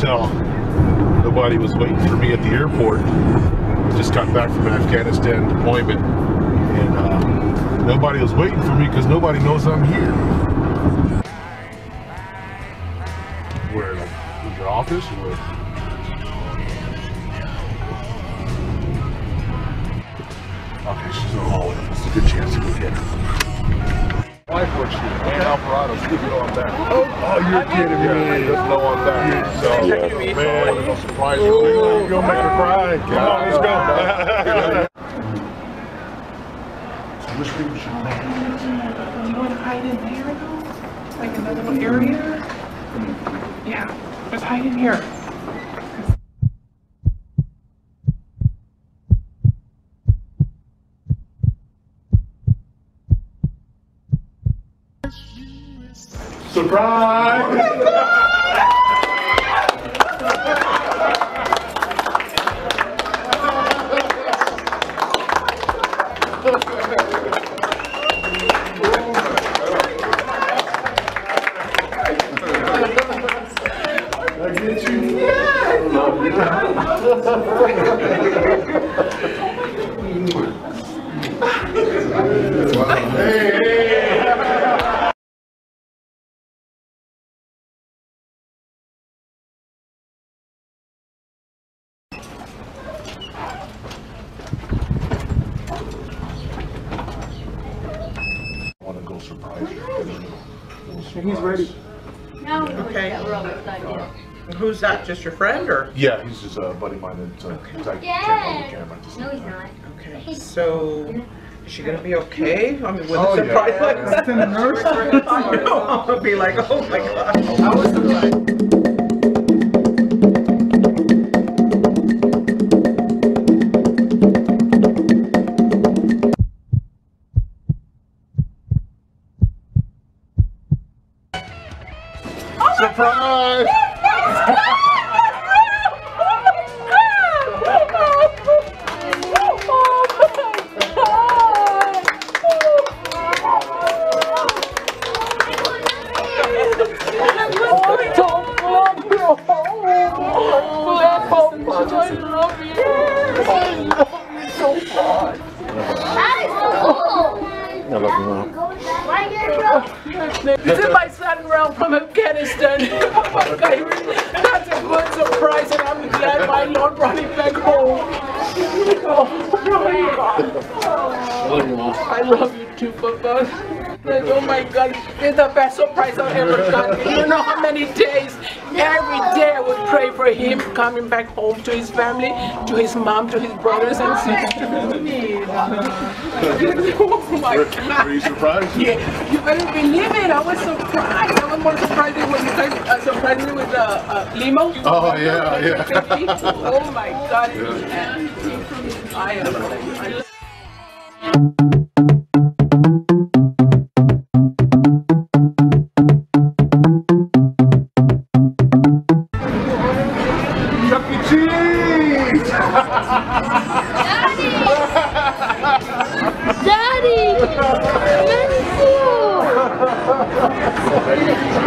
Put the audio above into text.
No, nobody was waiting for me at the airport. I just got back from Afghanistan deployment, and nobody was waiting for me because nobody knows I'm here. Where, like, in your office, or? Okay, she's in the hallway. It's a good chance to go get her. Wife works here. And Alvarado, you know I'm back. Oh, you're kidding me. He doesn't know I'm back. So, man, no surprise. You're gonna make her cry. Come on, let's go. Which people should know? Do you want to hide in here, though? Like in the little area? Yeah, just hide in here. Surprise! I get you. I want to go surprise you. He's ready. No. Okay. We're all excited. Who's that? Just your friend, or? Yeah, he's just a buddy of mine that I can't hold the camera. Just No, he's not. Okay. So, is she gonna be okay? I mean, with Oh, a surprise yeah. like that? in the nurse. I know. I'm gonna be like, oh my god. How was the flight? Surprise! I love you, Mom. This is my son Ralph from Afghanistan. That's a good surprise, and I'm glad my Lord brought him back home. Oh I love you too, Papa. Oh my God, it's the best surprise I've ever gotten. You know how many days, every day I would pray for him coming back home to his family, to his mom, to his brothers and sisters. Oh my God. Were you surprised? Yeah, you better believe it. I was surprised. I was more surprised when you guys surprised me with the limo. Oh, yeah. Oh my God. Yeah. I am. Chuck E. Cheese! Daddy! I miss you!